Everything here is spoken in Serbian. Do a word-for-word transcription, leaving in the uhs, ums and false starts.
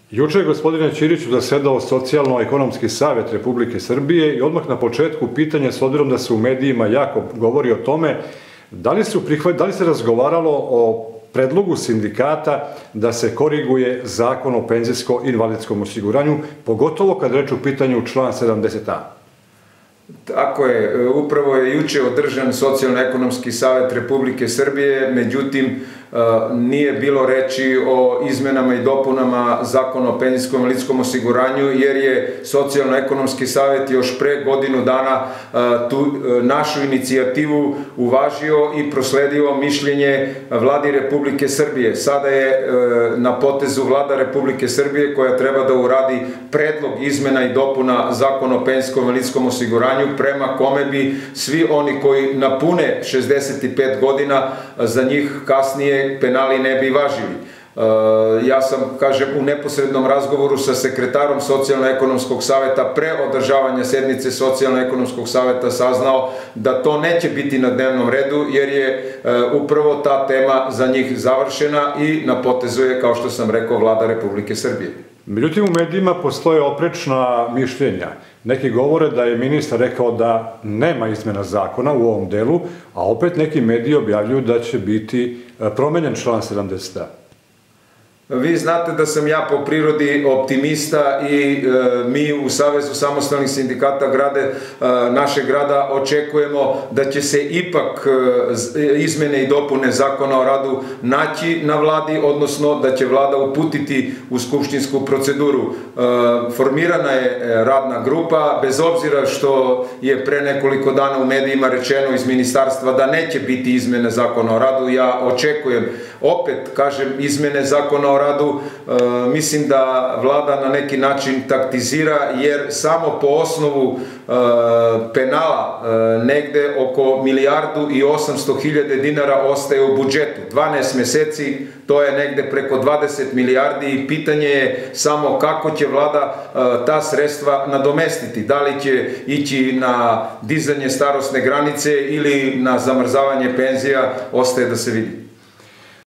Juče je, gospodine Ćiriću, zasedao Socijalno-ekonomski savet Republike Srbije i odmah na početku pitanje, s obzirom da se u medijima jako govori o tome, da li, su prihvat, da li se razgovaralo o predlogu sindikata da se koriguje zakon o penzijsko-invalidskom osiguranju, pogotovo kad reč u pitanju član sedamdeset a? Tako je, upravo je juče održan Socijalno-ekonomski savet Republike Srbije, međutim nije bilo reči o izmenama i dopunama zakona o penzijskom i invalidskom osiguranju, jer je Socijalno-ekonomski savet još pre godinu dana tu našu inicijativu uvažio i prosledio mišljenje Vladi Republike Srbije. Sada je na potezu Vlada Republike Srbije koja treba da uradi predlog izmena i dopuna zakona o penzijskom i invalidskom osiguranju, prema kome bi svi oni koji napune šezdeset pet godina, za njih kasnije penali ne bi važili. Ja sam, kažem, u neposrednom razgovoru sa sekretarom Socijalno-ekonomskog saveta pre održavanja sednice Socijalno-ekonomskog saveta saznao da to neće biti na dnevnom redu, jer je upravo ta tema za njih završena i na potezu je, kao što sam rekao, Vlada Republike Srbije. Međutim, u medijima postoje oprečna mišljenja. Neki govore da je ministar rekao da nema izmena zakona u ovom delu, a opet neki mediji objavljuju da će biti promenjen član sedamdeset a. Vi znate da sam ja po prirodi optimista i mi u Savezu samostalnih sindikata grade, našeg grada očekujemo da će se ipak izmene i dopune zakona o radu naći na vladi, odnosno da će vlada uputiti u skupštinsku proceduru. Formirana je radna grupa, bez obzira što je pre nekoliko dana u medijima rečeno iz ministarstva da neće biti izmene zakona o radu. Ja očekujem, opet kažem, izmene zakona o radu. Mislim da vlada na neki način taktizira, jer samo po osnovu penala negde oko milijardu i osamsto hiljada dinara ostaje u budžetu. dvanaest meseci, to je negde preko dvadeset milijardi i pitanje je samo kako će vlada ta sredstva nadomestiti. Da li će ići na dizanje starosne granice ili na zamrzavanje penzija, ostaje da se vidi.